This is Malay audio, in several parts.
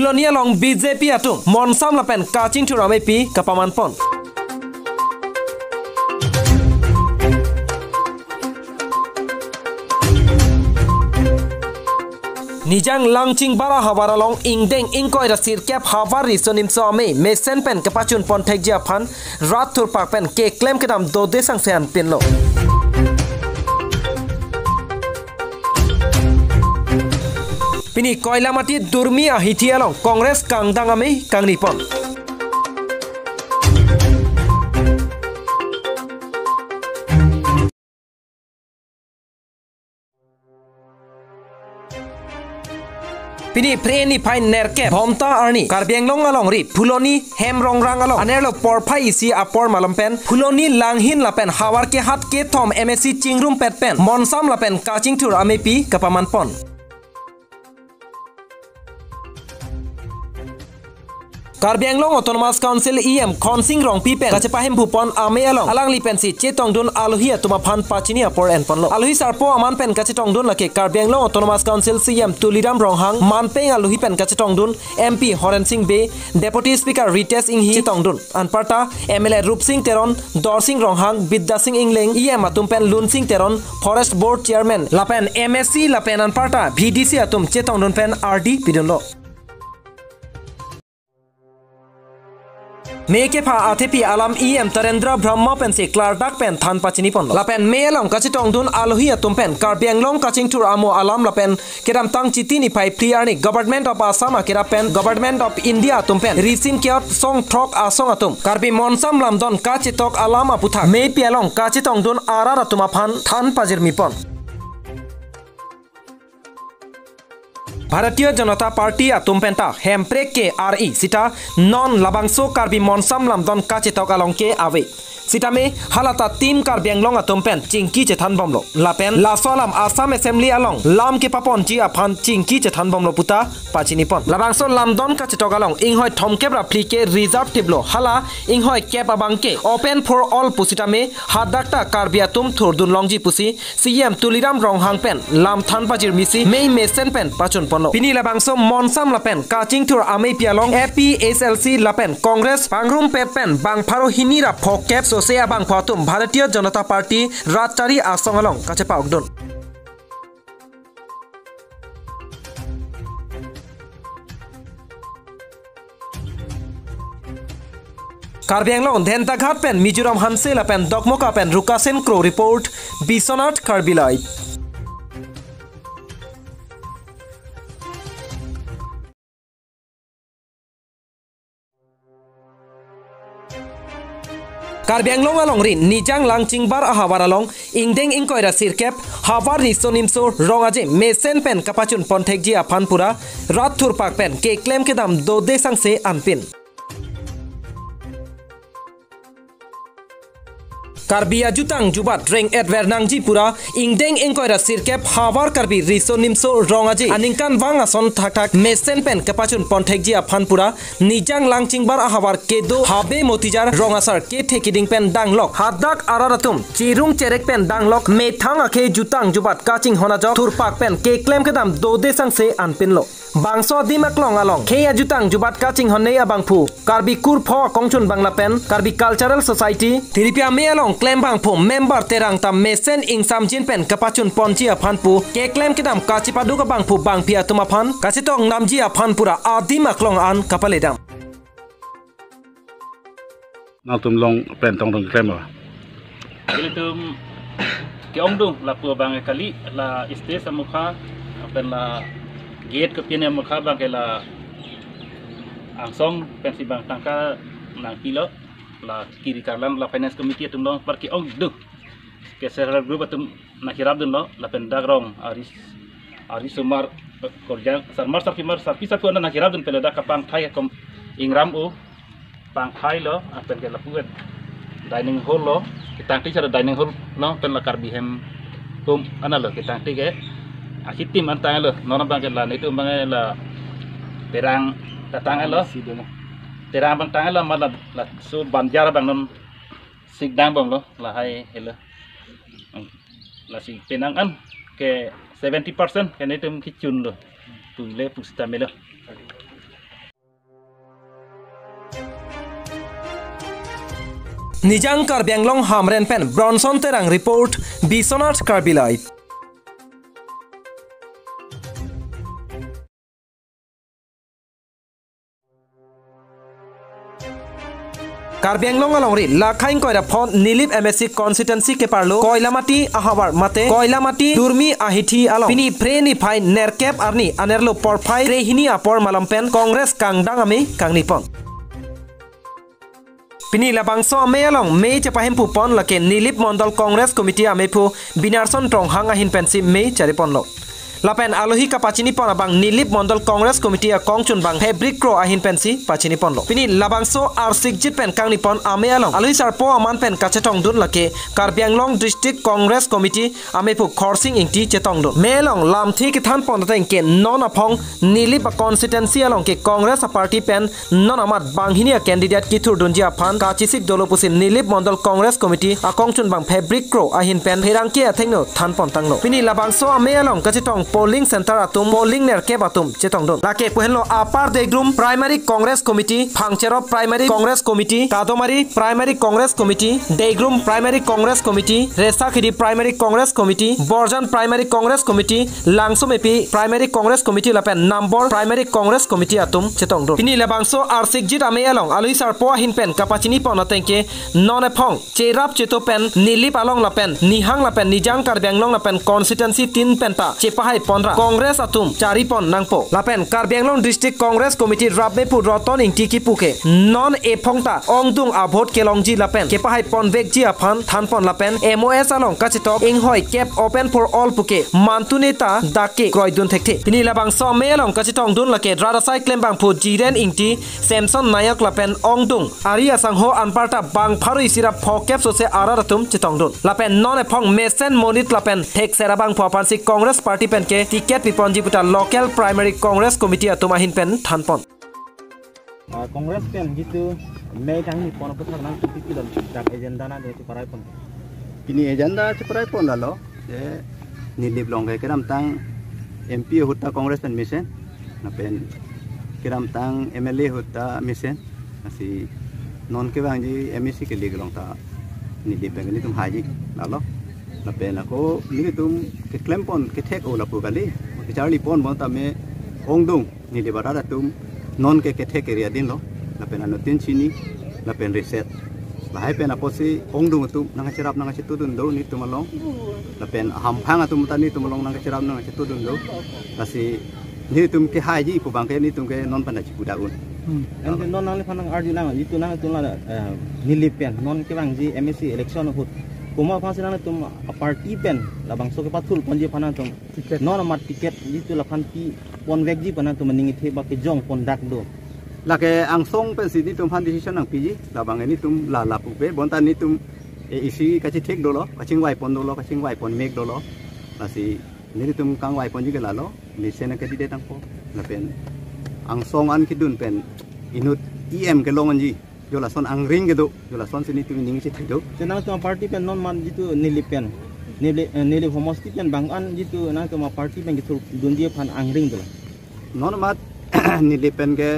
Pulonia long BJP atung monsam lapen kaching tu ramai pi kapaman pon. Nijang langching bara hawara long ingdeng ingkoi rasir kep havari sonim so ame mesen pen kapachun pon thekjia phan rat thur pak pen ke claim kedam do desang sean pinlo. Pini koila mati durmi ahitia long Kongres kangdang ame kangnipon. Pini preni pai nerke bomta arni karbianglong along ri Puloni hem rongrang along anerlo porpai isi apor malampen Puloni langhin lapen hawar ke hat ke thom MSC chingrum pet pen monsam lapen kaching tur amepi kapaman pon. Karbi Anglong Autonomous Council EM Khonsing rong pipen kachepahem bupon ame along alang li pensi chetong dun aluhi atuma phan pachini apor en ponlo aluhi sarpo aman pen kachetong dun lake Karbi Anglong Autonomous Council CM Tuliram ronghang manpeng aluhi pen kachetong dun MP Horen Singh Be Deputy Speaker Rites Inghi chetong dun anparta MLA Rup Singh Teron Dor Singh ronghang Bidda Singh Ingling EM atum pen Lun Singh Teron Forest Board Chairman lapen MSC lapen anparta VDC atum chetong dun pen RD pidunlo. Meke pha athepi alam EM Tarendra Brahma pen se Clardak pen than pachini pon lapen melong kachitong dun aluhi atum pen Karbi Anglong kaching tur amo alam lapen kedam tang chitini pai priarni Government of Assam akira pen Government of India atum pen risim kiat song trok asong atum Karbi monsam lamdon kachitok alam aputha me pialong kachitong dun arar atuma phan than pajirmi pon. Bharatiya Janata Party atum penta hemprek ke RE sita non labangso Karbi monsam lamdon kachetok along ke ave sita me halata team Karbi Anglong atum pen chingki chethan bomlo lapen lasolam Assam Assembly along lam ke papon ji aphan chingki chethan bomlo puta pachini pon labangso lamdon kachetok along inghoi thomkebra free ke reserve tiblo hala inghoi kep abangke open for all pusita me hadakta Karbi atum thurdun longji pusi CM Tuliram ronghang pen lam than pajir misi mei mesen pen pachun Pini labangso monsam lapen kaching tur ame pialong APSLC lapen Kongres pangrum pet pen bang pharo hinira phokep sosea bang phatum Bharatiya Janata Party ratchari asong along kachepa ogdon. Karbi Anglong dhenta ghat pen Mizoram hanse lapen dokmoka pen rukasen kro report Biswanath Karbi live. Karbi Anglong along rin nijang langching bar ahawar along ingdeng ingkoira sirkep havar risonimso rongaje mesen pen kapachun ponthekji aphanpura rat thurpak pen ke claim kedam do desang se anpin. Karbi ajutang jubat reng advernangji pura ingdeng ingkoira sirkep havar Karbi risonimso rongaje aningkan wang ason thak mesen pen kapachun ponthekji aphanpura nijang langching bar ahawar kedo habe motijar rongasar ke thekiding pen danglok hadak araratum chirung cherek pen danglok methang akhe jutang jubat kaching honajok thurpak pen ke claim kedam do desang se anpinlo bangso dimaklong along ke ajutang jubat kaching honne abangphu Karbi kur pho kongchun bangla pen Karbi Cultural Society thiripia me along claim bang phu member terang tam mesen ingsam jin pen kapachun ponji aphanpu ke claim kedam kachipadu ka bang phu bang pia tumaphan kachitong namji aphanpura adimaklong an kapaledam tum long pen tong tong claim ba tum ke ong dung la pu bang kali la iste samukha pen la gate ke pian mukha bang ke la angsong pensi bang tangka nang kilo la kiri karlan la finance committee tum long par ki ong dung ke server group tum nakirab dun lo la pen dagrong aris sumar korjang sarmar sarpi anda nakirab dun pelada kapang thai kom ingram u pang thai lo apen ke la puet dining hall lo kitang ti sara dining hall no pen la Karbi hem tum ana lo kitang ti ke akitim antang lo nona bang ke la itu bang la perang tatang lo terang bang tang lo malah la su banjar bang non sigdang bang lo la hai helo la si penang an ke 70% kan itu kichun lo tu le pusta melo Nijang Karbi Anglong Hamren Pen Bronson Terang Report Biswanath Karbi Live. Karbi Anglong alongri lakhain koira phon nilip MSC constituency ke parlo koilamati ahabar mate koilamati durmi ahithi along pini freni phai nerkep arni anerlo porphai krehini apor malampen Congress kangdang ame kangnipon pini labangso ame along me chapahem pu pon lake nilip mondol Congress committee ame pu binarson trong hang ahin pensi me charipon lo Lapen alohi ka pachini pon abang nilip mondol Congress committee a kongchun bang fabric crow ahin pensi pachini pon lo pini labangso ar sigjit pen kang nipon ame along alohi sarpo aman pen kachetong dun lake Karbi Anglong district Congress committee ame pu khorsing ingti chetong dun melong lam thi ki than pon teng ke non apong nilip constituency along ke Congress party pen non amat banghini candidate ki thur dunji aphan ka chisik dolopusin nilip mondol Congress committee a kongchun bang fabric crow ahin pen herangke athengno than pon tanglo pini labangso ame along kachetong polling center atum polling nerke batum chetong don lake puhenlo apar degrum primary Congress committee phangchero primary Congress committee kadomari primary Congress committee degrum primary Congress committee resakhidi primary Congress committee borjan primary Congress committee langsomepi primary Congress committee lapen number primary Congress committee atum chetong don pini labangso arsik jit ame along alui sarpo hin pen kapachini ponatenke non ephong cherap cheto pen nilip along lapen nihang lapen nijang Karbi Anglong lapen constituency 3 penta chepahai Pondra Congress atum charipon nangpo lapen Karbi Anglong district Congress committee rabmepu roton ingti ki puke non ephongta ongdung avot kelongji lapen kepahai pon vekji aphan thanpon lapen MOS along kachitok inghoi cap open for all puke mantuneta dake kroidun thekte pini labang some along kachitong dun lake radasai klembang pu jiren ingti Samson Nayak lapen ongdung aria sangho anparta bang pharu isira phokep sose araratum chitong dun lapen non ephong mesen monit lapen thek serabang phapansi Congress party pen ke tiket piponji puta local primary Congress committee atumahin pen thanpon Congress pen gitu may kang ni pon putar nang tipi dal dak agenda na de parai pon pini agenda parai pon lalo je nilip long ke kiram tang MP hutta Congress pen mission na pen kiram tang MLA hutta mission asi non ke bang ji MEC ke lig long ta nilip pen ni tum haji lalo na pen ako ni tum ke claim pon ke thek ola pu kali ke charli pon mon ta me ongdung ni de bara tum non ke thek area din lo na pen ano tin chini na pen reset bahai pen apo si ongdung tum nang chirap nang chitu dun do ni tum along na pen ham phang atum ta ni tum along nang chirap nang chitu dun do kasi ni tum ke haji pu bang ke ni tum ke non pan chi puda un and non nang phanang arju nang itu nang tum la nilip pen non ke bang ji MEC election hut kuma phasi nang tum party pen labang so ke pathul ponji phana tum non mat ticket itu la phan pi pon vek ji pana tum ningi the ba ke jong pon dak do lake ang song pen si ni tum phan decision nang piji labang ni tum la pu pe bon ta ni tum isi ka chi thek do lo kaching wai pon do lo kaching wai pon mek do lo asi ni tum kang wai pon ji ke la lo ni sena ke di tang po la pen ang song an ki dun pen inut EM ke longan ji jola son ang ring gedo jola son sini tu ningi chi thedo senang tu party pen non man jitu nilip pen nilip homosti pen bang an jitu na tu party pen gitu dundia phan ang ring do non mat nilip pen ke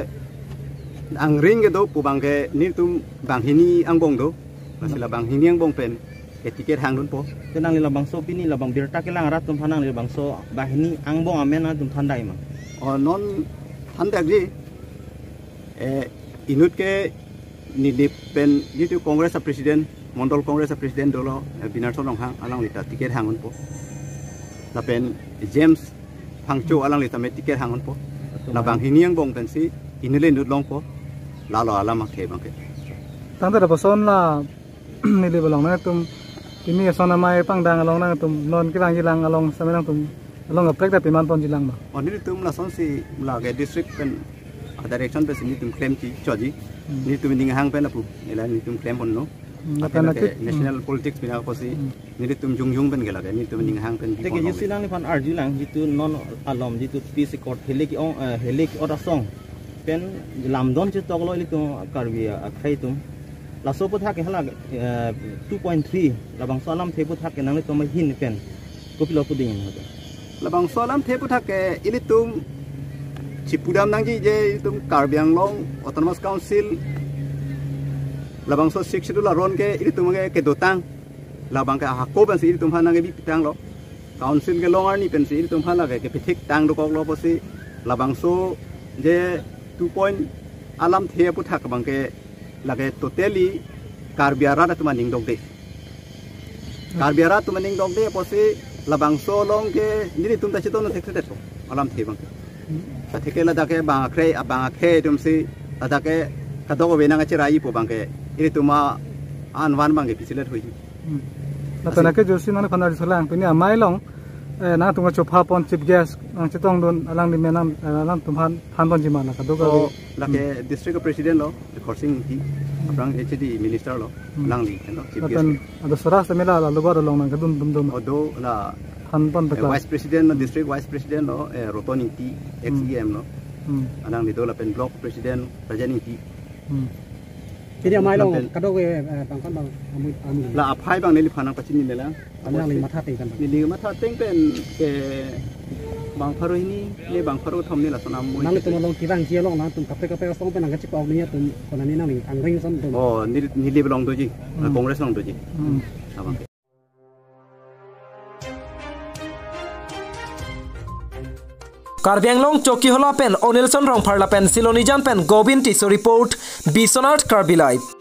ang ring gedo pu bang ke ni tu bang hini ang bong do masila bang hini ang bong pen ke tiket hang dun po senang lila bang so pini la bang birta ke lang rat tum phanang lila bang so bahini ang bong amen na tum thandai ma non thandak ji inut ke nilip pen jitu Congress president mondol Congress president dolo binarson long hang alang lita tiket hangun po la pen James phangcho alang lita me tiket hangun po la bang hiniang bong pen si inule nut long po la lo ala mak ke bang ke tang ta person la nilip long na tum ini sona mai pangdang along na tum non ki bang jilang along samenang tum along a prek da piman pon jilang ma on ni tum la son si la ke district pen direction pe ni tum claim chi choji ni tum ning hang pen apu ela ni tum claim pon no national politics bina ko si ni tum jung pen gela ni tum ning hang pen teke yusilang ni phan arju lang jitu non alom jitu peace court helek ong helek ora song pen lamdon chi toklo li tum Karbi akhai tum la so putha ke hala 2.3 labang salam the putha ke nang tum hin pen kopilo puding hoto labang salam the putha ke ili tum chipudam nang ji je tum Karbi Anglong autonomous council labang so sik situ la ron ke iri tumange ke dotang labang ke hako ban si iri tumhan nange bi pitang lo council ke longar ni pen si iri tumhan la ke pithik tang do kok lo posi labang so je 2 point alam the pu thak bang ke lage totally karbiara da tumaning dok de karbiara tumaning dok de posi labang so long ke nini tum ta chiton thek thek to alam the bang ta theke la da ke bang kre abang khe tum si ta ke kadok be nang chirai po bang ke iri tuma an wan bang ke pisilet hoi na tana ke josi na khana salang pini amai long na tunga chopa pon chip gas ang chitong don alang di menam alang tumhan than don jima na kadok la ke district president lo khorsing hi aprang hd minister lo lang li no chief gas ado saras mela la lugar long na kadun dum dum odo la than pon ta vice president no district vice president lo rotoning ti xem no anang li do la pen block president rajaning ti jadi amai long kadok bang kan bang amu la aphai bang ne li phanang pachin ni lela alang li matha te kan ni li matha teng pen ke bang pharoi ni le bang pharo thom ni la sonam moi nang tum long kibang chia long na tum kape song pen ang chip au ni tum kona ni nang ni ang ring som tum ni li long do ji congress long do ji abang Karbi Anglong Choki Hola Pen Onilson Rong Parla Pen Silonijan Pen Gobin Tiso Report Biswanath Karbi Live